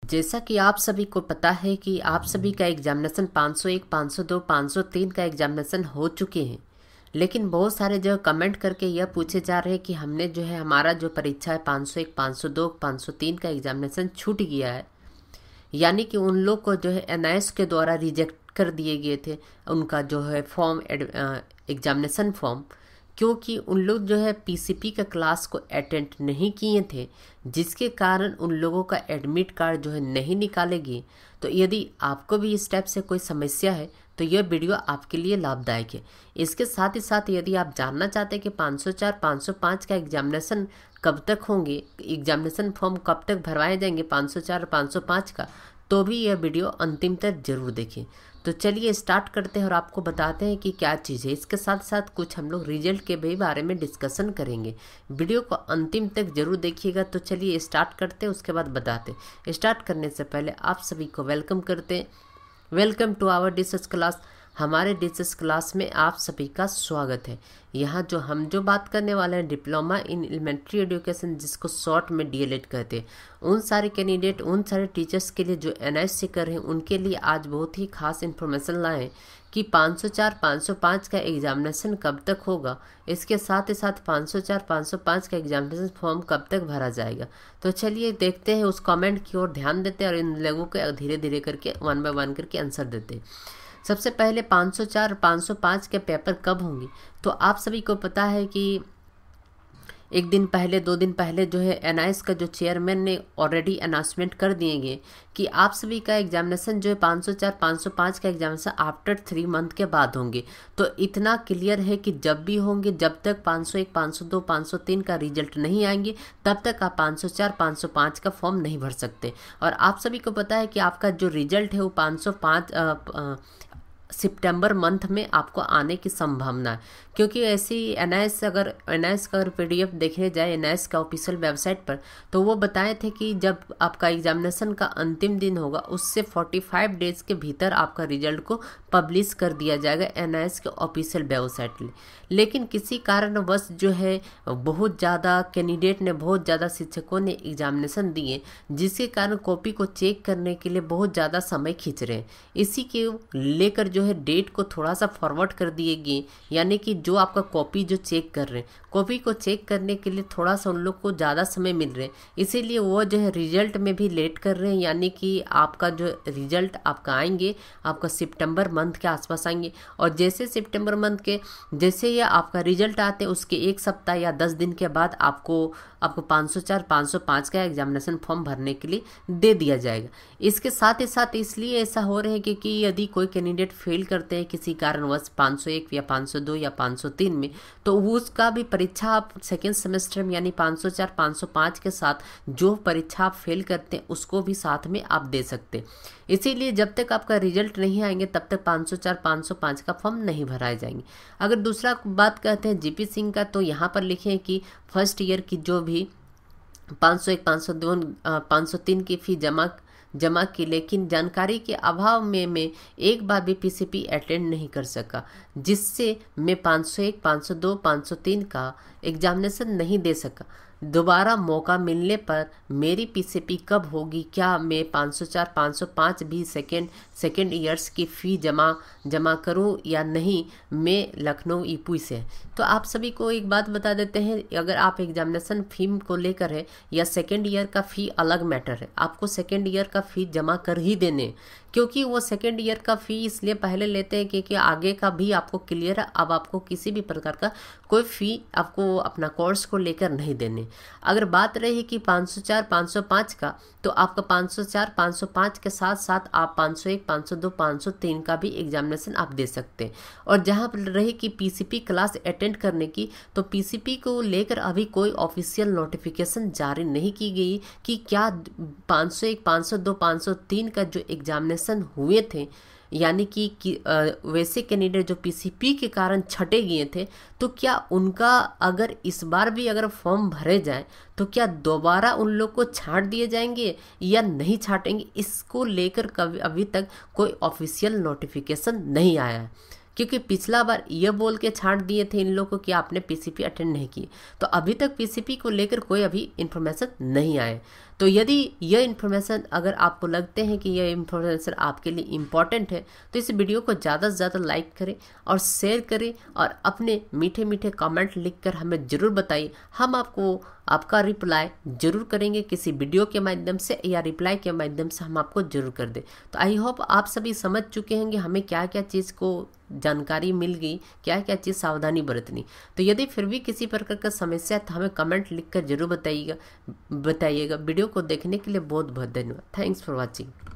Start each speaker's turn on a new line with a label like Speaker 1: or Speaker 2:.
Speaker 1: जैसा कि आप सभी को पता है कि आप सभी का एग्जामिनेशन 501, 502, 503 का एग्जामिनेशन हो चुके हैं। लेकिन बहुत सारे जो कमेंट करके यह पूछे जा रहे हैं कि हमने जो है हमारा जो परीक्षा है 501, 502, 503 का एग्जामिनेशन छूट गया है। यानी कि उन लोग को जो है एनआईएस के द्वारा रिजेक्ट कर दिए गए थे उनका जो है फॉर्म, एग्जामिनेशन फॉर्म, क्योंकि उन लोग जो है पीसीपी का क्लास को अटेंड नहीं किए थे, जिसके कारण उन लोगों का एडमिट कार्ड जो है नहीं निकालेगी। तो यदि आपको भी इस टाइप से कोई समस्या है तो यह वीडियो आपके लिए लाभदायक है। इसके साथ ही साथ यदि आप जानना चाहते हैं कि 504, 505 का एग्जामिनेशन कब तक होंगे, एग्जामिनेशन फॉर्म कब तक भरवाए जाएंगे 504 और 505 का, तो भी यह वीडियो अंतिम तक जरूर देखें। तो चलिए स्टार्ट करते हैं और आपको बताते हैं कि क्या चीज़ है। इसके साथ साथ कुछ हम लोग रिजल्ट के भी बारे में डिस्कशन करेंगे। वीडियो को अंतिम तक जरूर देखिएगा। तो चलिए स्टार्ट करते हैं, उसके बाद बताते हैं। स्टार्ट करने से पहले आप सभी को वेलकम करते हैं। Welcome to our discuss class. हमारे डिस्कस क्लास में आप सभी का स्वागत है। यहाँ हम जो बात करने वाले हैं डिप्लोमा इन एलिमेंट्री एजुकेशन, जिसको शॉर्ट में डीएलएड कहते हैं, उन सारे कैंडिडेट, उन सारे टीचर्स के लिए जो एनआईएस से कर रहे हैं, उनके लिए आज बहुत ही खास इन्फॉर्मेशन लाए हैं कि 504, 505 का एग्जामिनेशन कब तक होगा। इसके साथ ही साथ 504, 505 का एग्जामिनेशन फॉर्म कब तक भरा जाएगा। तो चलिए देखते हैं, उस कमेंट की ओर ध्यान देते हैं और इन लोगों को धीरे धीरे करके 1 बाय 1 करके आंसर देते हैं। सबसे पहले 504, 505 के पेपर कब होंगे। तो आप सभी को पता है कि 1 दिन पहले, 2 दिन पहले जो है एनआईएस का जो चेयरमैन ने ऑलरेडी अनाउंसमेंट कर दिए गए कि आप सभी का एग्जामिनेशन जो है 504, 505 का एग्जामिनेशन आफ्टर 3 मंथ के बाद होंगे। तो इतना क्लियर है कि जब भी होंगे, जब तक 501, 502, 503 का रिजल्ट नहीं आएंगे, तब तक आप 504, 505 का फॉर्म नहीं भर सकते। और आप सभी को पता है कि आपका जो रिजल्ट है वो 505 सितंबर मंथ में आपको आने की संभावना है, क्योंकि ऐसी एनआईएस का अगर पीडीएफ देखने जाए एनआईएस का ऑफिशियल वेबसाइट पर, तो वो बताए थे कि जब आपका एग्जामिनेशन का अंतिम दिन होगा उससे 45 डेज के भीतर आपका रिजल्ट को पब्लिश कर दिया जाएगा एनआईएस के ऑफिशियल वेबसाइट में। लेकिन किसी कारणवश जो है बहुत ज़्यादा कैंडिडेट ने, बहुत ज़्यादा शिक्षकों ने एग्जामिनेशन दिए, जिसके कारण कॉपी को चेक करने के लिए बहुत ज़्यादा समय खींच रहे हैं। इसी के लेकर जो है डेट को थोड़ा सा फॉरवर्ड कर दिए गए, यानी कि जो आपका कॉपी जो चेक कर रहे हैं, कॉपी को चेक करने के लिए थोड़ा सा उन लोग को ज़्यादा समय मिल रहे हैं, इसीलिए वो जो है रिजल्ट में भी लेट कर रहे हैं। यानी कि आपका जो रिजल्ट आपका आएंगे, आपका सितंबर मंथ के आसपास आएंगे। और जैसे सितंबर मंथ के जैसे ही आपका रिजल्ट आते हैं, उसके 1 सप्ताह या 10 दिन के बाद आपको 504, 505 का एग्जामिनेशन फॉर्म भरने के लिए दे दिया जाएगा। इसके साथ ही साथ इसलिए ऐसा हो रहा है क्योंकि यदि कोई कैंडिडेट फेल करते हैं किसी कारणवश 501 या 502 या 503 में, तो उसका भी परीक्षा आप सेकेंड सेमेस्टर में, यानी 504, 505 के साथ जो परीक्षा आप फेल करते हैं उसको भी साथ में आप दे सकते हैं। इसीलिए जब तक आपका रिजल्ट नहीं आएंगे तब तक 504, 505 का फॉर्म नहीं भराए जाएंगे। अगर दूसरा बात कहते हैं जीपी सिंह का, तो यहाँ पर लिखे हैं कि फर्स्ट ईयर की जो भी 501, 502, 503 की फी जमा की, लेकिन जानकारी के अभाव में मैं एक बार भी पीसीपी अटेंड नहीं कर सका, जिससे मैं 501, 502, 503 का एग्जामिनेशन नहीं दे सका। दोबारा मौका मिलने पर मेरी पीसीपी कब होगी, क्या मैं 504, 505 भी सेकेंड ईयर्स की फ़ी जमा करूं या नहीं, मैं लखनऊ ईपू से। तो आप सभी को एक बात बता देते हैं, अगर आप एग्जामिनेशन फ़ी को लेकर है या सेकेंड ईयर का फ़ी अलग मैटर है, आपको सेकेंड ईयर का फ़ी जमा कर ही देने, क्योंकि वो सेकेंड ईयर का फ़ी इसलिए पहले लेते हैं क्योंकि आगे का भी आपको क्लियर है। अब आपको किसी भी प्रकार का कोई फ़ी आपको अपना कोर्स को लेकर नहीं देने। अगर बात रही कि 504, 505 का, तो आपका 504, 505 के साथ साथ आप 501, 502, 503 का भी एग्जामिनेशन आप दे सकते हैं। और जहाँ पर रही कि पीसीपी क्लास अटेंड करने की, तो पीसीपी को लेकर अभी कोई ऑफिशियल नोटिफिकेशन जारी नहीं की गई कि क्या 501, 502, 503 का जो एग्जामिनेशन हुए थे, यानी कि वैसे कैंडिडेट जो पीसीपी के कारण छटे गए थे, तो क्या उनका अगर इस बार भी अगर फॉर्म भरे जाए तो क्या दोबारा उन लोग को छांट दिए जाएंगे या नहीं छाटेंगे, इसको लेकर कभी अभी तक कोई ऑफिशियल नोटिफिकेशन नहीं आया है। क्योंकि पिछला बार ये बोल के छांट दिए थे इन लोगों को कि आपने पीसीपी अटेंड नहीं की, तो अभी तक पीसीपी को लेकर कोई अभी इन्फॉर्मेशन नहीं आए। तो यदि यह इन्फॉर्मेशन अगर आपको लगते हैं कि यह इन्फॉर्मेशन आपके लिए इम्पॉर्टेंट है तो इस वीडियो को ज़्यादा से ज़्यादा लाइक करें और शेयर करें और अपने मीठे मीठे कमेंट लिखकर हमें ज़रूर बताइए। हम आपको आपका रिप्लाई जरूर करेंगे किसी वीडियो के माध्यम से या रिप्लाई के माध्यम से हम आपको जरूर कर दें। तो आई होप आप सभी समझ चुके हैं कि हमें क्या क्या चीज़ को जानकारी मिल गई, क्या क्या चीज़ सावधानी बरतनी। तो यदि फिर भी किसी प्रकार का समस्या है तो हमें कमेंट लिखकर जरूर बताइएगा। वीडियो को देखने के लिए बहुत बहुत धन्यवाद। Thanks for watching.